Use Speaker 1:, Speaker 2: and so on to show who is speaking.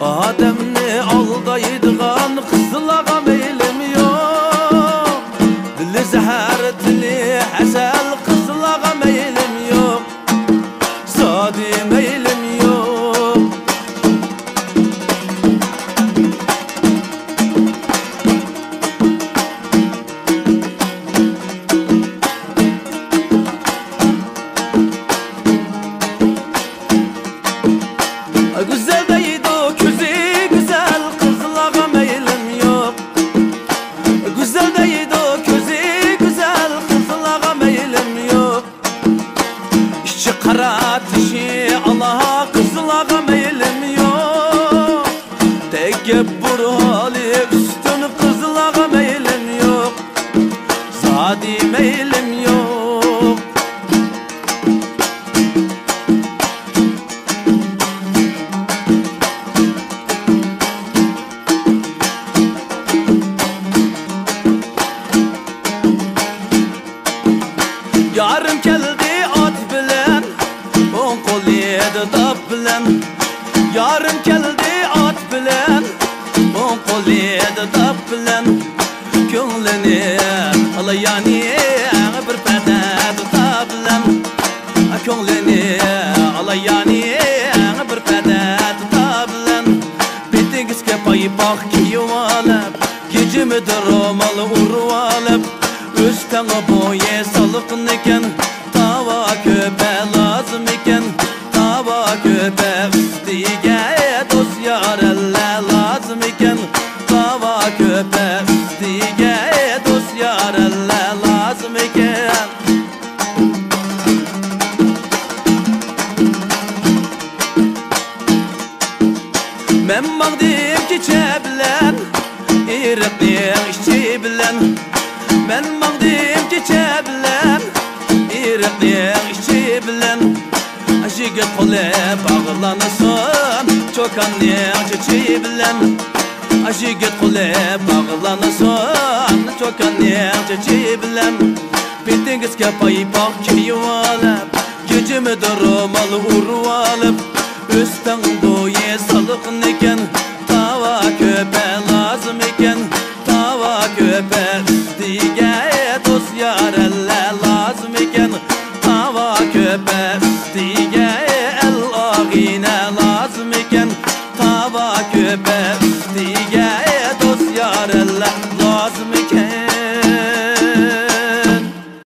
Speaker 1: Ademni aldaydigan qizlarga meylim yok. Dili zahar tili hasal qizlarga meylim yok. Sadi meylim yok. Güzel deydi o közü güzel kızlara meylim yok. Güzel deydi o közü güzel kızlara meylim yok. İşçi kara dişi Allah'a kızlara meylim yok. Tekebbür hali üstün kızlara meylim yok. Zadi meylim yok. Yarım geldi at bilen, on kol yedi dap bilen. Yarım geldi at bilen, on kol yedi dap bilen. Köңlini alayani bir perde tuta bilen. Köңlini alayani bir perde tuta bilen. Bitingizge paypak kiyip alıp, gecemidir romalı urup alıp. Üstüne boya salıkın eken, tava köpe lazım eken. Tava köpe üstüge dost yarelle lazım eken. Tava köpe üstüge dost yarelle lazım eken. Men mağdim keçe bilen, iriqliğin işçi bilen. Men mağdim keçe bilen, iriqliğin işçi bilen. Jigit qole bağlanasın, çokanliğin çiçi bilen. Jigit qole bağlanasın, çokanliğin çiçi bilen. Bitingizge paypak kiyip alıp, gecemidir romalı urup alıp. Üstün boya salıkın eken, tava köpe lazım eken. Tava köpe üstüge